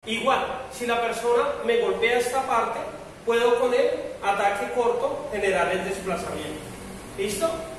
Igual, si la persona me golpea esta parte, puedo con el ataque corto generar el desplazamiento. ¿Listo?